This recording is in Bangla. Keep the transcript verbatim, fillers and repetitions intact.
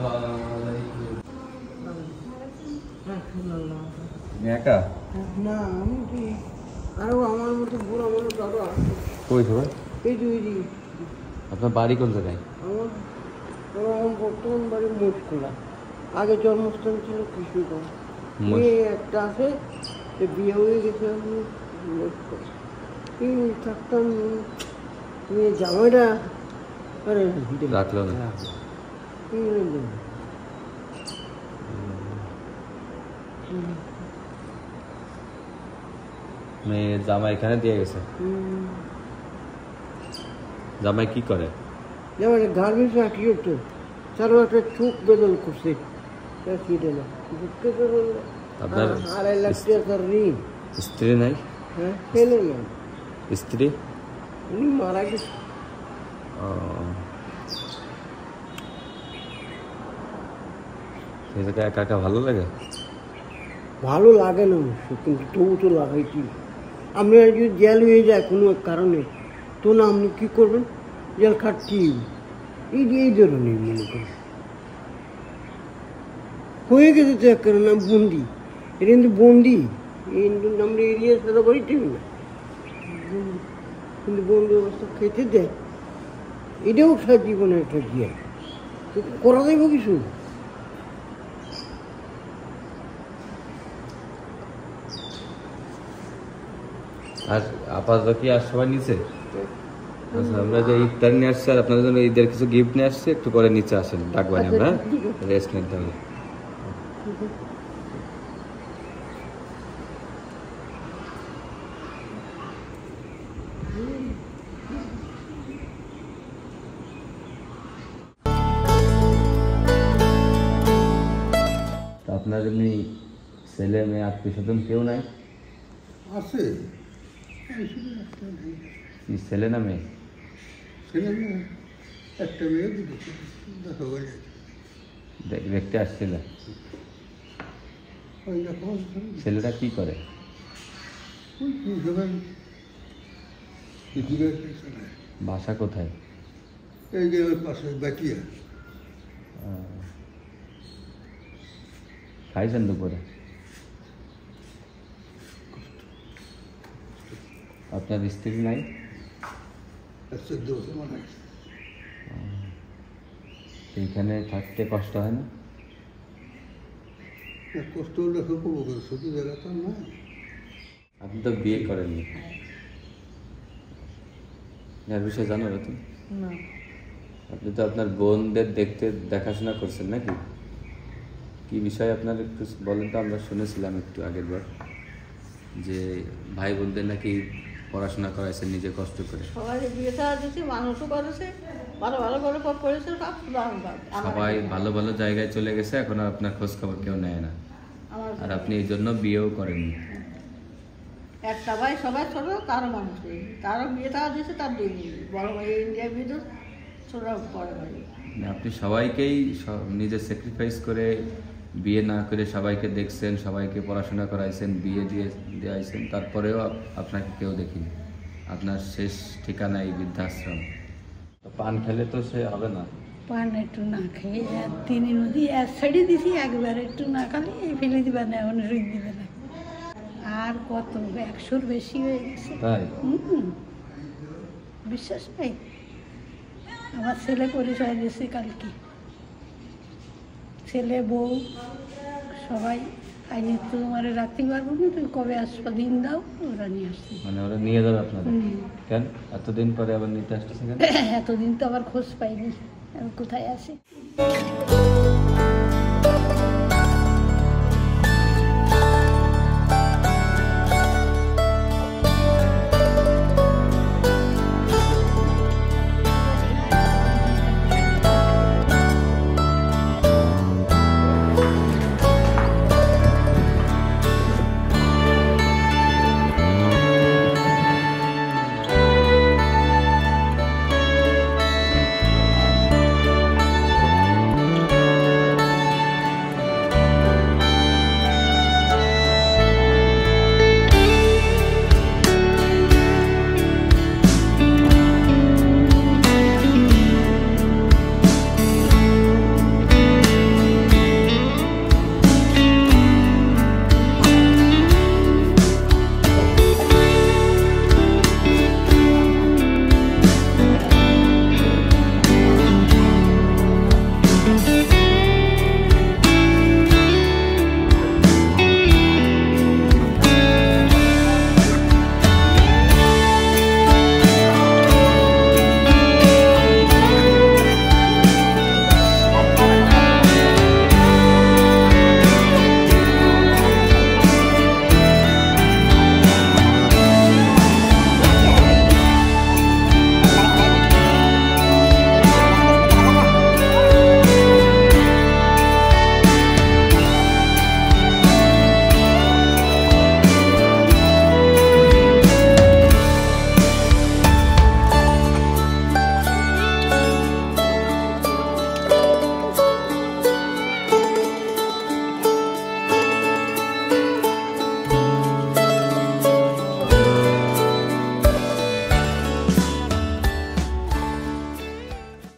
একা না আমি কি আরো আমার মতো বুড়ো মানুষ আরো আছে। কই তো এই যে ওই যে আপনার বাড়ি কোন জায়গায়? আমার আমার বর্তমান বাড়ি মোটখোলা, আগে জন্মস্থান ছিল কৃষ্ণগঞ্জ। মেয়ে একটা আছে, সে বিয়ে হয়ে গেছে আমি মোটখোলা এই থাকতাম। মেয়ে জামাইটা আরে রাখলো না মেয়ে জামাই এখানে দিয়ে গেছে। জামাই কি করে? জামাই গার্মেন্টস কি করতো, তারও একটা চোখ বেদল করছে। আপনার আড়াই লাখ টাকার ঋণ। স্ত্রী নাই? হ্যাঁ ছেলে নাই। স্ত্রী উনি মারা গেছে। এই জায়গায় একা একা ভালো লাগে? ভালো লাগে না কিন্তু তবু তো লাগাইছি। আপনি যদি জেল হয়ে যায় কোনো কারণে, তো না আপনি কী করবেন? জেল খাটছি এই যে এই ধরনের মনে করেন হয়ে গেছে তো এক নাম বন্দি। এটা কিন্তু বন্দি, এই আমরা এরিয়া সারা বাড়িতে না, কিন্তু বন্দি অবস্থা খেতে দেয়। এটাও সারা জীবনে একটা জেল করা যাইব কিছু। আর আপাতত কি আর সবাই নিচে? আচ্ছা, আমরা যে ইফতার নিয়ে আসছি আর আপনাদের জন্য ঈদের কিছু গিফট নিয়ে আসছি, একটু পরে নিচে আসেন, ডাকবানি আমরা রেস্ট নিতে হবে। আপনার এমনি ছেলে মেয়ে আত্মীয় স্বজন কেউ নাই? আছে কি ছেলে না মেয়ে? একটা মেয়ে দেখতে আসছিল। ছেলেটা কি করে? বাসা কোথায়? এই যে পাশে বাটিয়া। খাইছেন দুপুরে? আপনার স্ত্রী নাই? এইখানে থাকতে কষ্ট হয় না? কষ্ট হলে ছোট জায়গা তো না। আপনি তো বিয়ে করেননি, এর বিষয়ে জানো তো? আপনি তো আপনার বোনদের দেখতে দেখাশোনা করছেন নাকি? কি বিষয়ে আপনার একটু বলেন তো, আমরা শুনেছিলাম একটু আগের বার যে ভাই বোনদের নাকি পড়াশোনা করাইছেন নিজে কষ্ট করে। সবাই বিয়ে থা দিয়েছে, মানুষও করেছে, ভালো ভালো করে করেছে, সব সবাই ভালো ভালো জায়গায় চলে গেছে, এখন আর আপনার খোঁজ খবর কেউ নেয় না, আর আপনি এই জন্য বিয়েও করেননি। একটা ভাই সবাই ছোট, কারো মানুষ নেই, তারও বিয়ে থা দিয়েছে, তার দুই বড় ভাই ইন্ডিয়া বিদ্যুৎ, ছোট বড় ভাই। আপনি সবাইকেই নিজে স্যাক্রিফাইস করে বিয়ে না করে সবাইকে দেখছেন, সবাইকে পড়াশোনা করাইছেন, বিয়ে দিয়ে দিয়েছেন, তারপরেও আপনাকে কেউ দেখিনি। আপনার শেষ ঠিকানা এই বৃদ্ধাশ্রম। পান খেলে তো সে হবে না। পান একটু না খেয়ে তিনি নদী এক সাইডে দিছি, একবার একটু না খালি ফেলে দিবা না, এখন রুই দিবে না। আর কত একশোর বেশি হয়ে গেছে। তাই? হুম, বিশ্বাস নেই। আমার ছেলে পরিচয় দিয়েছে কালকে, ছেলে বউ সবাই। আইনি তোমার রাখতে পারবো না, তুমি কবে আসবো দিন দাও, ওরা নিয়ে আসছে। মানে ওরা নিয়ে যাবে আপনাদের? কেন এতদিন পরে আবার নিতে আসতেছে কেন? এতদিন তো আবার খোঁজ পাইনি আমি কোথায় আছি।